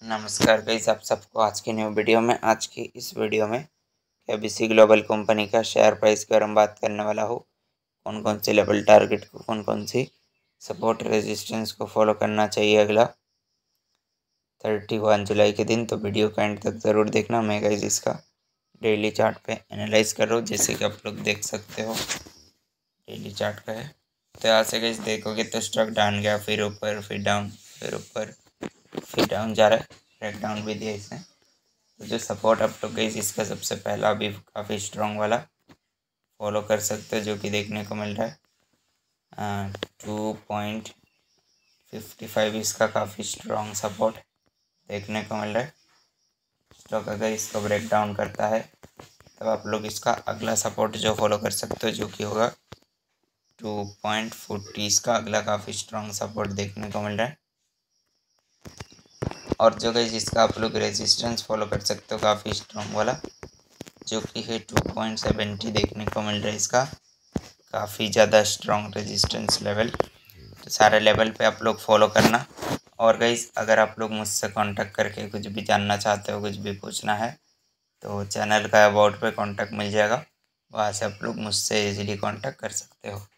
नमस्कार गाइस, आप सबको आज की न्यू वीडियो में आज की इस वीडियो में केबीसी ग्लोबल कंपनी का शेयर प्राइस के बारे में बात करने वाला हूँ। कौन कौन से लेवल टारगेट को, कौन कौन सी सपोर्ट रेजिस्टेंस को फॉलो करना चाहिए अगला 31 जुलाई के दिन। तो वीडियो का एंड तक ज़रूर देखना। मैं गाइस इसका डेली चार्ट पे एनालाइज कर रहा हूँ, जैसे कि आप लोग देख सकते हो डेली चार्ट का है। तो यहाँ से गाइस देखोगे तो स्टॉक डाउन गया, फिर ऊपर, फिर डाउन, फिर ऊपर, फिर डाउन जा रहा है। ब्रेक डाउन भी दिया इसने। तो जो सपोर्ट आप लोग गाइस इसका सबसे पहला भी काफ़ी स्ट्रॉन्ग वाला फॉलो कर सकते हो, जो कि देखने को मिल रहा है 2.55 इसका काफ़ी स्ट्रॉन्ग सपोर्ट देखने को मिल रहा है। स्टॉक अगर इसको ब्रेक डाउन करता है तब आप लोग इसका अगला सपोर्ट जो फॉलो कर सकते हो, जो कि होगा 2.40 इसका अगला काफ़ी स्ट्रॉन्ग सपोर्ट देखने को मिल रहा है। और जो गाइस इसका आप लोग रेजिस्टेंस फॉलो कर सकते हो काफ़ी स्ट्रॉन्ग वाला, जो कि है 2.70 देखने को मिल रहा है इसका काफ़ी ज़्यादा स्ट्रॉन्ग रेजिस्टेंस लेवल। तो सारे लेवल पे आप लोग फॉलो करना। और गाइस अगर आप लोग मुझसे कांटेक्ट करके कुछ भी जानना चाहते हो, कुछ भी पूछना है, तो चैनल का अबाउट पे कांटेक्ट मिल जाएगा, वहाँ से आप लोग मुझसे इजीली कांटेक्ट कर सकते हो।